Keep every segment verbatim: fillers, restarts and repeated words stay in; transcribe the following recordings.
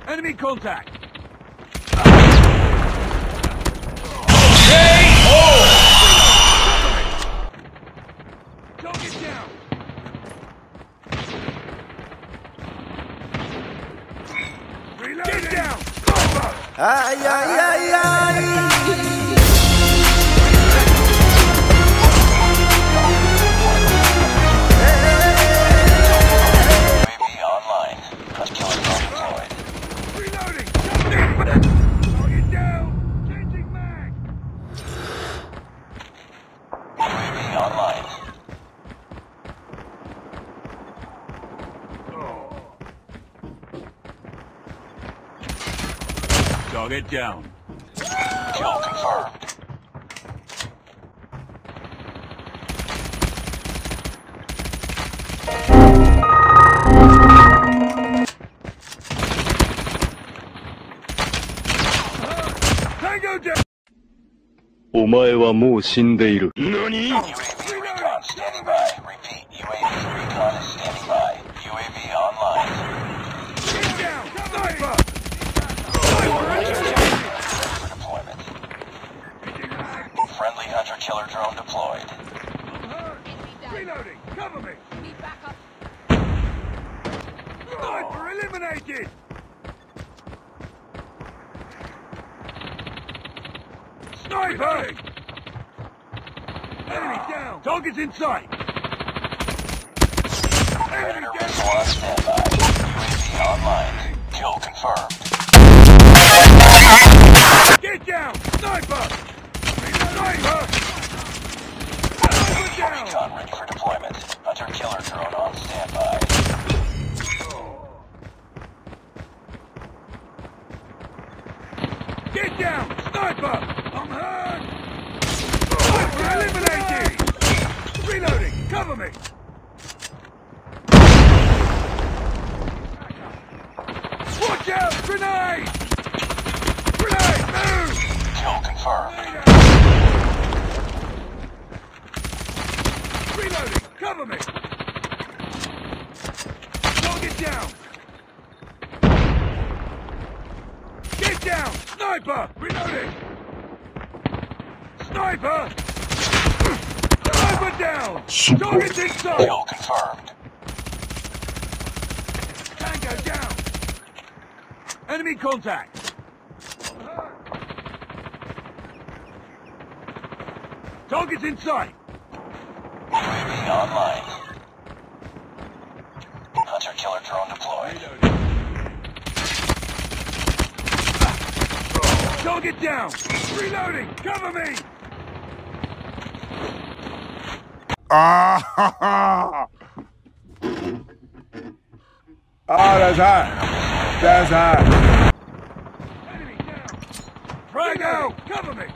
Enemy contact! Target down! Reload! Get down! Ay, ay, ay, ay! Target down. Kill confirmed. Tango down! お前はもう死んでいる。何？ U A V recon standing by. Repeat. U A V recon is standing by. U A V online. Get down! Sniper! Friendly hunter-killer drone deployed. Reloading! Cover me! Sniper eliminated! Sniper! Enemy down! Target's in sight! Enemy Predator down! missile on standby. U A V online. Kill confirmed. Get down! Sniper! Sniper! Sniper down! Recon ready for deployment. Hunter-killer drone on standby. Get down! Sniper! I'm hurt! Sniper eliminated! Reloading! Cover me! Watch out! Grenade! Grenade! Move! Kill confirmed. Reloading! Cover me! Target down! Get down! Sniper! Reloading! Sniper! Sniper down! Target's inside! Kill confirmed. Tango down! Enemy contact! Target's in sight! U A V online. Hunter-killer drone deployed. Target down! Reloading! Cover me! Ah, ha, ha. Oh, that's hot. That's hot. Enemy down! Tango! Cover me!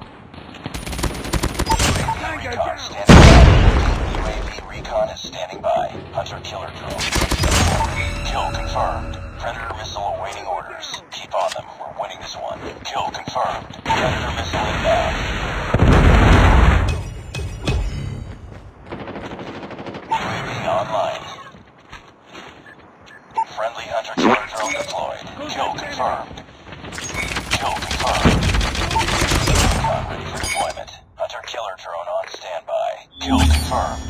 Tango Recon down! standing by. U A V recon is standing by. Hunter-killer drone. Kill confirmed. Predator missile awaiting orders. Keep on them. We're winning this one. Kill confirmed. Predator missile inbound. U A V online. Friendly hunter-killer drone deployed. Kill confirmed. Kill confirmed. Recon ready for deployment. Hunter-killer drone on standby. Kill confirmed.